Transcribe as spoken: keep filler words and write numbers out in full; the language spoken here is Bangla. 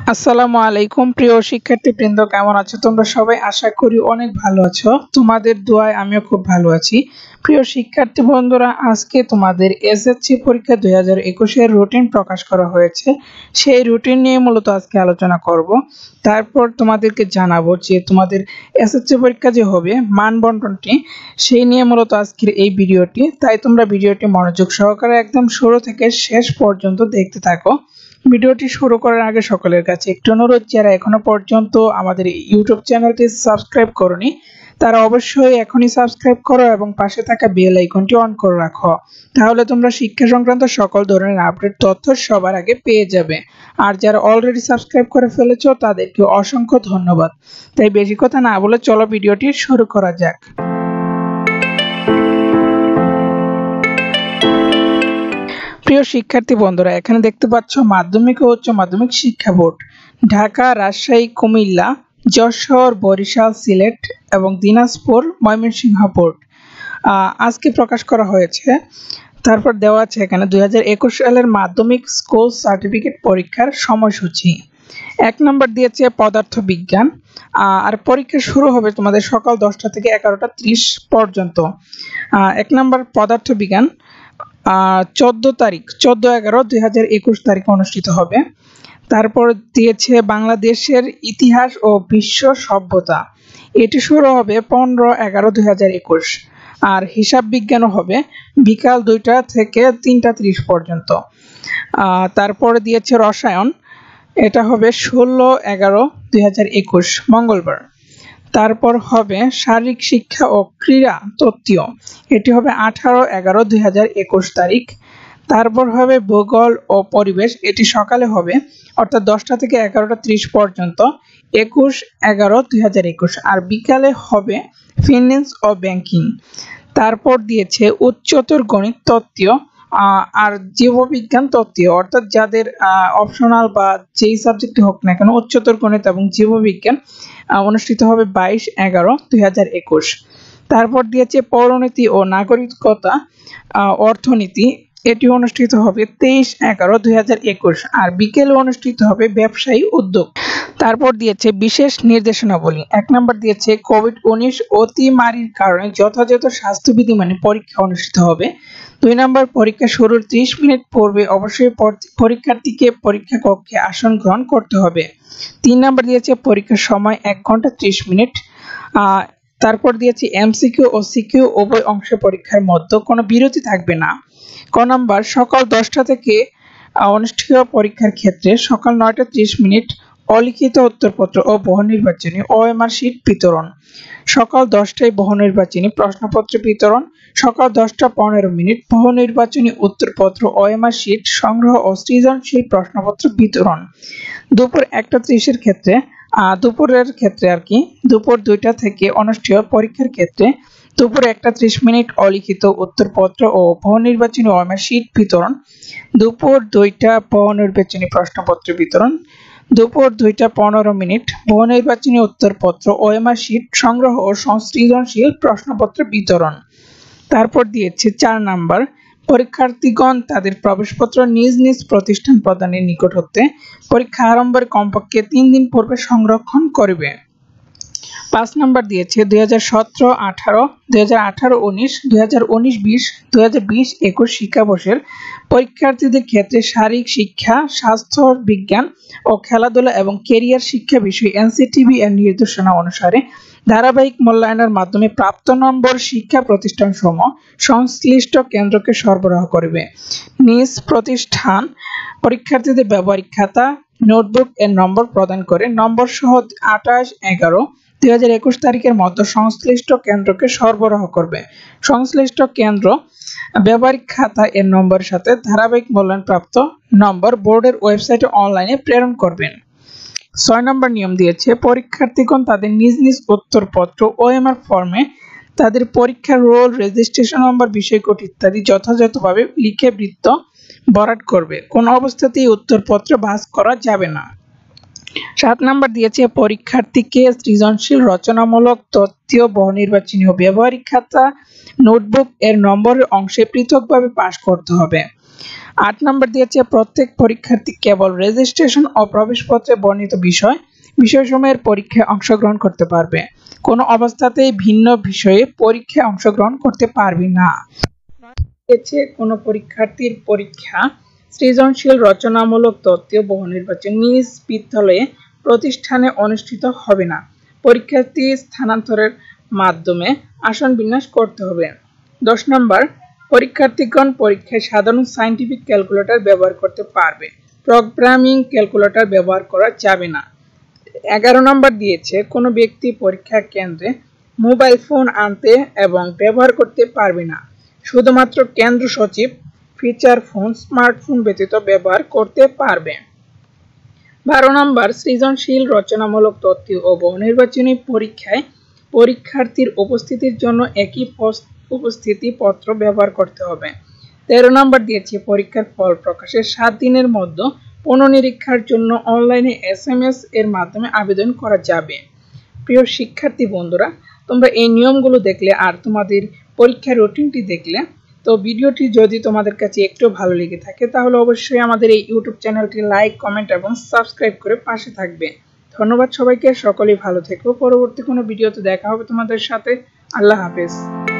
আসসালামু আলাইকুম প্রিয় শিক্ষার্থীবৃন্দ, কেমন আছো তোমরা সবাই? আশা করি অনেক ভালো আছো। তোমাদের দোয়ায় আমিও খুব ভালো আছি। প্রিয় শিক্ষার্থী বন্ধুরা, আজকে তোমাদের এসএসসি পরীক্ষা দুই হাজার একুশ এর রুটিন প্রকাশ করা হয়েছে। সেই রুটিন নিয়ে মূলত আজকে আলোচনা করব। তারপর তোমাদেরকে জানাবো যে তোমাদের এসএসসি পরীক্ষা যে হবে মান বন্টনটি, সেই নিয়ে মূলত আজকের এই ভিডিওটি। তাই তোমরা ভিডিওটি মনোযোগ সহকারে একদম শুরু থেকে শেষ পর্যন্ত দেখতে থাকো। ভিডিওটি শুরু করার আগে সকলের কাছে একটু অনুরোধ, যারা এখনো পর্যন্ত আমাদের ইউটিউব চ্যানেলটি সাবস্ক্রাইব করনি তারা অবশ্যই এখনই সাবস্ক্রাইব করো এবং পাশে থাকা বেল আইকনটি অন করে রাখো। তাহলে তোমরা শিক্ষা সংক্রান্ত সকল ধরনের আপডেট তথ্য সবার আগে পেয়ে যাবে। আর যারা অলরেডি সাবস্ক্রাইব করে ফেলেছো তাদেরকে অসংখ্য ধন্যবাদ। তাই বেশি কথা না বলে চলো ভিডিওটি শুরু করা যাক। প্রিয় শিক্ষার্থী বন্ধুরা, এখানে দেখতে পাচ্ছ মাধ্যমিক ও উচ্চ মাধ্যমিক শিক্ষা বোর্ড, ঢাকা, রাজশাহী, কুমিল্লা, যশোর, বরিশাল, সিলেট এবং দিনাজপুর, ময়মনসিংহ বোর্ড আজকে প্রকাশ করা হয়েছে। তারপর দেওয়া আছে এখানে দুই হাজার একুশ সালের মাধ্যমিক স্কুল সার্টিফিকেট পরীক্ষার সময়সূচি। এক নম্বর দিয়েছে পদার্থ বিজ্ঞান, আর পরীক্ষা শুরু হবে তোমাদের সকাল দশটা থেকে এগারোটা ত্রিশ পর্যন্ত। এক নম্বর পদার্থ বিজ্ঞান চোদ্দ তারিখ চোদ্দ এগারো দুই হাজার একুশ তারিখে অনুষ্ঠিত হবে। তারপর দিয়েছে বাংলাদেশের ইতিহাস ও বিশ্ব সভ্যতা, এটি শুরু হবে পনেরো এগারো দুই হাজার একুশ। আর হিসাব বিজ্ঞানও হবে বিকাল দুইটা থেকে তিনটা ত্রিশ পর্যন্ত। তারপরে দিয়েছে রসায়ন, এটা হবে ষোলো এগারো দুই হাজার একুশ মঙ্গলবার। তারপর হবে শারীরিক শিক্ষা ও ক্রীড়া তত্ত্বীয়, এটি হবে আঠারো এগারো দুই হাজার একুশ তারিখ। তারপর হবে ভূগোল ও পরিবেশ, এটি সকালে হবে অর্থাৎ দশটা থেকে এগারোটা ত্রিশ পর্যন্ত একুশ এগারো দুই হাজার একুশ। আর বিকালে হবে ফিন্যান্স ও ব্যাংকিং। তারপর দিয়েছে উচ্চতর গণিত তত্ত্বীয় আর জীববিজ্ঞান তত্ত্বীয়, অর্থাৎ যাদের অপশনাল বা যেই সাবজেক্টে হোক না কেন উচ্চতর গণিত এবং জীববিজ্ঞান অনুষ্ঠিত হবে বাইশ এগারো দুই হাজার একুশ। তারপর দিয়েছে পৌরনীতি ও নাগরিকতা অর্থনীতি, এটি অনুষ্ঠিত হবে তেইশ এগারো দুই হাজার একুশ। আর বিকেলে অনুষ্ঠিত হবে ব্যবসায়ী উদ্যোগ। তারপর দিয়েছে বিশেষ নির্দেশনাবলী। এক নম্বর দিয়েছে কোভিড উনিশ অতিমারির কারণে যথাযথ স্বাস্থ্যবিধি মানে পরীক্ষা অনুষ্ঠিত হবে। দুই নম্বর, পরীক্ষা শুরুর ত্রিশ মিনিট পূর্বে অবশ্যই পরীক্ষার্থীকে পরীক্ষা কক্ষে আসন গ্রহণ করতে হবে। তিন নম্বর দিয়েছে পরীক্ষার সময় এক ঘন্টা ত্রিশ মিনিট। আহ তারপর দিয়েছে এমসিকিউ ও সিকিউ উভয় অংশে পরীক্ষার মধ্যে কোনো বিরতি থাকবে না। ক নম্বর, সকাল দশটা থেকে অনুষ্ঠিত পরীক্ষার ক্ষেত্রে সকাল নয়টা ত্রিশ মিনিট অলিখিত উত্তরপত্র ও বহু নির্বাচনী ওএমআর শিট বিতরণ। সকাল দশটায় বহু নির্বাচনী প্রশ্নপত্র বিতরণ। সকাল দশটা পনেরো মিনিট বহু নির্বাচনী উত্তরপত্র ওএমআর শিট সংগ্রহ ও সৃজনশীল প্রশ্নপত্র বিতরণ। দুপুর একটা ত্রিশের ক্ষেত্রে আহ দুপুরের ক্ষেত্রে আর কি দুপুর দুইটা থেকে অনুষ্ঠিত পরীক্ষার ক্ষেত্রে দুপুর একটা ত্রিশ মিনিট অলিখিত উত্তরপত্র ও বহু নির্বাচনী ওএমআর শিট বিতরণ। দুপুর দুইটা বহু নির্বাচনী প্রশ্নপত্র বিতরণ। দুপুর দুইটা পনেরো মিনিট বহু নির্বাচনী উত্তরপত্র ওএমআর শিট সংগ্রহ ও সৃজনশীল প্রশ্নপত্র বিতরণ। তারপর দিয়েছে চার নাম্বার, পরীক্ষার্থীগণ তাদের প্রবেশপত্র নিজ নিজ প্রতিষ্ঠান প্রদানের নিকট হতে পরীক্ষা আরম্ভের কমপক্ষে তিন দিন পূর্বে সংরক্ষণ করবে। পাঁচ নাম্বার দিয়েছে দুই হাজার সতেরো আঠারো দুই হাজার আঠারো উনিশ দুই হাজার উনিশ বিশ দুই হাজার বিশ একুশ শিক্ষাবর্ষের পরীক্ষার্থীদের ক্ষেত্রে শারীরিক শিক্ষা, স্বাস্থ্য বিজ্ঞান ও খেলাধুলা এবং ক্যারিয়ার শিক্ষা বিষয়ে এনসিটিবি এর নির্দেশনা অনুসারে ধারাবাহিক মূল্যায়নের মাধ্যমে প্রাপ্ত নম্বর শিক্ষা প্রতিষ্ঠানসমূহ সংশ্লিষ্ট কেন্দ্রকে সরবরাহ করবে। নিজ প্রতিষ্ঠান পরীক্ষার্থীদের ব্যবহারিক খাতা, নোটবুক এর নম্বর প্রদান করে নম্বর সহ আঠাশ এগারো দুই হাজার একুশ তারিখের মধ্যে সংশ্লিষ্ট কেন্দ্রকে সরবরাহ করবে। সংশ্লিষ্ট কেন্দ্র ব্যবহারিক খাতা এর নম্বরের সাথে ধারাবাহিক মূল্যায়ন প্রাপ্ত নম্বর বোর্ডের ওয়েবসাইটে অনলাইনে প্রেরণ করবেন। ছয় নম্বর নিয়ম দিয়েছে পরীক্ষার্থীগণ তাদের নিজ নিজ উত্তরপত্র ওএমআর ফর্মে তাদের পরীক্ষার রোল, রেজিস্ট্রেশন নম্বর, বিষয়কোড ইত্যাদি যথাযথভাবে লিখে বৃত্ত বরাদ করবে। কোন অবস্থাতেই উত্তরপত্র ভাঁজ করা যাবে না। সাত নাম্বার দিয়েছে পরীক্ষার্থীকে সৃজনশীল, রচনামূলক, তথ্যীয়, বহু নির্বাচনী ও ব্যবহারিক খাতা, নোটবুক এর নম্বরের অংশে পৃথকভাবে পাস করতে হবে। আট নম্বর দিয়েছে প্রত্যেক পরীক্ষার্থী কেবল রেজিস্ট্রেশন ও প্রবেশপত্রে বর্ণিত বিষয় বিষয়সমূহের পরীক্ষায় অংশগ্রহণ করতে পারবে, কোনো অবস্থাতেই ভিন্ন বিষয়ে পরীক্ষায় অংশগ্রহণ করতে পারবে না। কোনো পরীক্ষার্থীর পরীক্ষা সৃজনশীল রচনামূলক তত্ত্ব বহু নির্বাচন নিজ বিদ্যালয়ে প্রতিষ্ঠানে অনুষ্ঠিত হবে না, পরীক্ষার্থী স্থানান্তরের মাধ্যমে আসন বিন্যাস করতে হবে। দশ নম্বর পরীক্ষার্থীগণ পরীক্ষায় সাধারণ সায়েন্টিফিক ক্যালকুলেটর ব্যবহার করতে পারবে, প্রোগ্রামিং ক্যালকুলেটর ব্যবহার করা যাবে না। এগারো নম্বর দিয়েছে কোনো ব্যক্তি পরীক্ষা কেন্দ্রে মোবাইল ফোন আনতে এবং ব্যবহার করতে পারবে না, শুধুমাত্র কেন্দ্র সচিব ফিচার ফোন স্মার্টফোন ব্যতীত ব্যবহার করতে পারবে। বারো নম্বর সৃজনশীল রচনামূলক তথ্য ও বহুনির্বাচনী পরীক্ষায় পরীক্ষার্থীর উপস্থিতির জন্য একই উপস্থিতি পত্র ব্যবহার করতে হবে। তেরো নম্বর দিয়েছে পরীক্ষার ফল প্রকাশের সাত দিনের মধ্যে পুনঃনিরীক্ষার জন্য অনলাইনে এস এম এস এর মাধ্যমে আবেদন করা যাবে। প্রিয় শিক্ষার্থী বন্ধুরা, তোমরা এই নিয়মগুলো দেখলে আর তোমাদের পরীক্ষার রুটিনটি দেখলে, তো ভিডিওটি যদি তোমাদের কাছে একটু ভালো লেগে থাকে তাহলে অবশ্যই আমাদের এই ইউটিউব চ্যানেলটি লাইক, কমেন্ট এবং সাবস্ক্রাইব করে পাশে থাকবে। ধন্যবাদ সবাইকে, সকলেই ভালো থেকো। পরবর্তী কোনো ভিডিওতে দেখা হবে তোমাদের সাথে। আল্লাহ হাফেজ।